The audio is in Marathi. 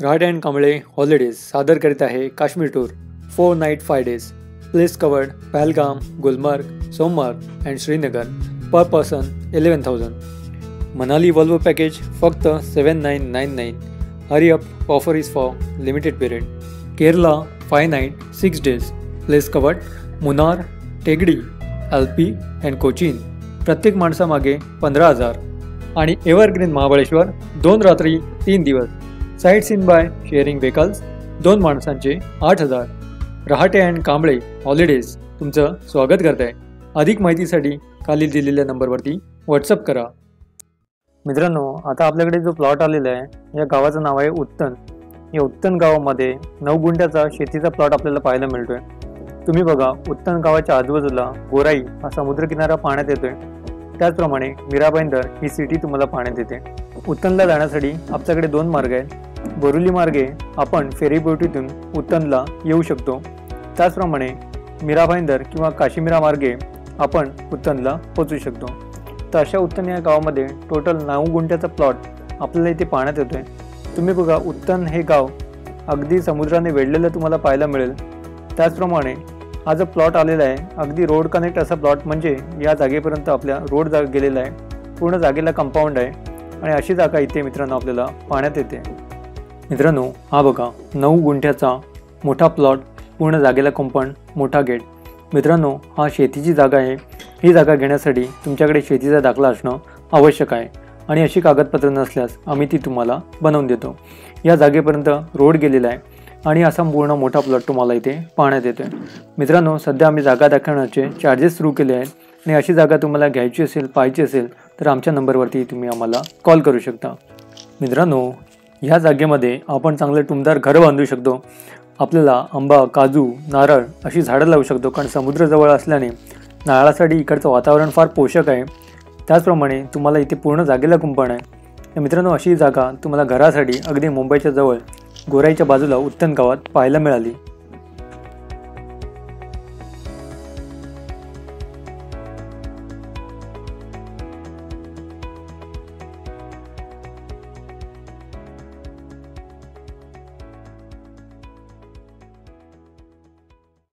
घाट अँड कांबळे हॉलिडेज सादर करीत आहे Kashmir tour 4 night 5 days. Place covered Pahalgam, Gulmarg, सोमवार and Srinagar. Per person 11,000. Manali Volvo package फक्त 7,999. Hurry up, offer is for limited period. Kerala 5 night 6 days. Place covered Munnar, Thekkady, Alleppey and Cochin. प्रत्येक माणसामागे 15,000. आणि एव्हरग्रीन महाबळेश्वर 2 रात्री 3 दिवस. Sightseeing by sharing vehicles 2 माणसांचे 8,000. रहाटे अँड कांबळे हॉलिडेज तुमचं स्वागत करत आहे. अधिक माहितीसाठी खाली दिलेल्या नंबरवरती व्हॉट्सअप करा. मित्रांनो, आता आपल्याकडे जो प्लॉट आलेला आहे या गावाचं नाव आहे उत्तन. या उत्तन गावामध्ये 9 गुंठ्याचा शेतीचा प्लॉट आपल्याला पाहायला मिळतोय. तुम्ही बघा, उत्तन गावाच्या आजूबाजूला गोराई हा समुद्रकिनारा पाहण्यात येतोय. त्याचप्रमाणे मीरा भाईंदर ही सिटी तुम्हाला पाहण्यात येते. उत्तनला जाण्यासाठी आपल्याकडे 2 मार्ग आहेत. बोरिवली मार्गे आपण फेरीबोटीतून उत्तनला येऊ शकतो. त्याचप्रमाणे मीरा भाईंदर किंवा काशीमीरा मार्गे आपण उत्तनला पोहोचू शकतो. तर अशा उत्तन या गावामध्ये टोटल 9 गुंठ्याचा प्लॉट आपल्याला इथे पाहण्यात येतोय. तुम्ही बघा, उत्तन हे गाव अगदी समुद्राने वेढलेलं तुम्हाला पाहायला मिळेल. त्याचप्रमाणे हा जो प्लॉट आलेला आहे अगदी रोड कनेक्ट असा प्लॉट, म्हणजे या जागेपर्यंत आपल्या रोड गेलेला आहे. पूर्ण जागेला कंपाऊंड आहे आणि अशी जागा इथे मित्रांनो आपल्याला पाहण्यात येते. मित्रांनो, हा बघा 9 गुंठ्याचा मोठा प्लॉट, पूर्ण जागेला कंपाऊंड, मोठा गेट. मित्रांनो, हा शेतीची जागा आहे. ही जागा घेण्यासाठी तुमच्याकडे शेतीचा दाखला असणं आवश्यक आहे आणि अशी कागदपत्र नसल्यास आम्ही ती तुम्हाला बनवून देतो. या जागेपर्यंत रोड गेलेला आहे आणि असा पूर्ण मोठा प्लॉट तुम्हाला इथे पाहण्यात येतो. मित्रांनो, सध्या आम्ही जागा दाखवण्याचे चार्जेस सुरू केले आहेत आणि अशी जागा तुम्हाला घ्यायची असेल, पाहायची असेल तर आमच्या नंबरवरती तुम्ही आम्हाला कॉल करू शकता. मित्रांनो, ह्या जागेमध्ये आपण चांगलं टुमदार घर बांधू शकतो. आपल्याला आंबा, काजू, नारळ अशी झाडं लावू शकतो, कारण समुद्र जवळ असल्याने नारळासाठी इकडचं वातावरण फार पोषक आहे. त्याचप्रमाणे तुम्हाला इथे पूर्ण जागेला कुंपण आहे. तर मित्रांनो, अशी जागा तुम्हाला घरासाठी अगदी मुंबईच्या जवळ गोराईच्या बाजूला उत्तन गावात पाहायला मिळाली.